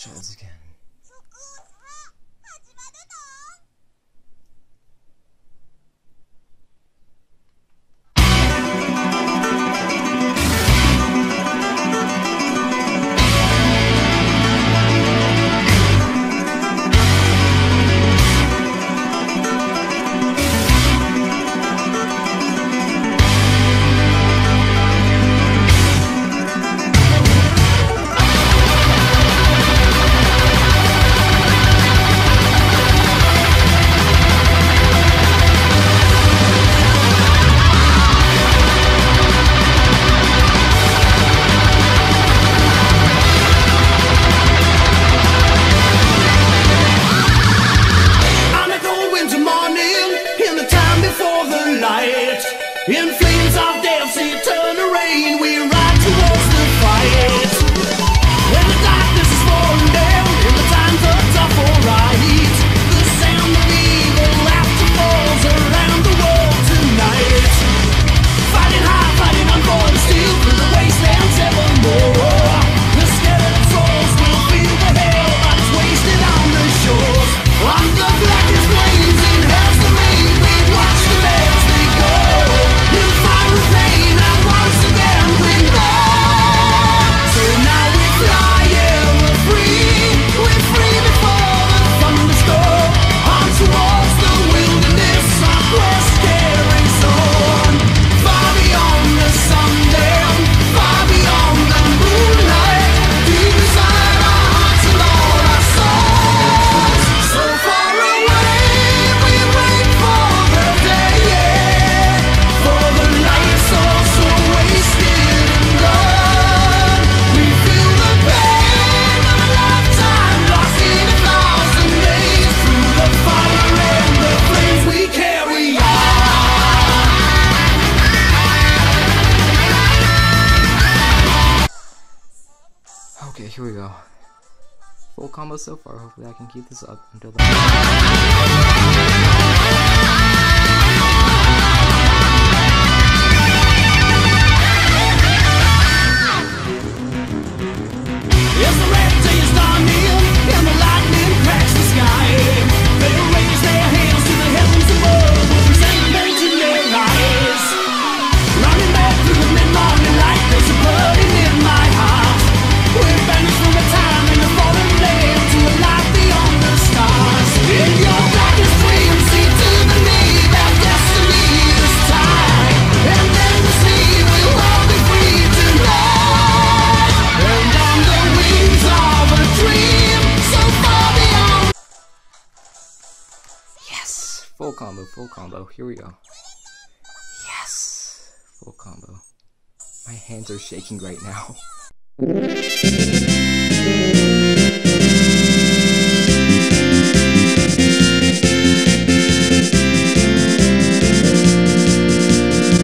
Schultz again. In flames of death's eternal rain, we ride towards the fight. When the darkness is falling down, and the times are tough or right, the sound of evil laughter falls around the world tonight. Fighting hard, fighting on golden steel, through the wastelands evermore. The skeleton souls will feel the hell that's wasted on the shores. On the blackest flames in hell's domain, we watch the as they go. Okay, here we go. Full combo so far. Hopefully I can keep this up until the As the red day is dawning and the lightning cracks the sky, they raise their hands to the heavens above with resentment in their eyes. Running back through the mid-morning light, there's a burning in my heart. We're banished from a time in a foreign land to a life beyond the stars. In your darkest dreams, see to the need our destiny is tied, and then the sea will all be free tonight. And on the wings of a dream, so far beyond. Yes! Full combo. Here we go. Yes! Full combo. My hands are shaking right now.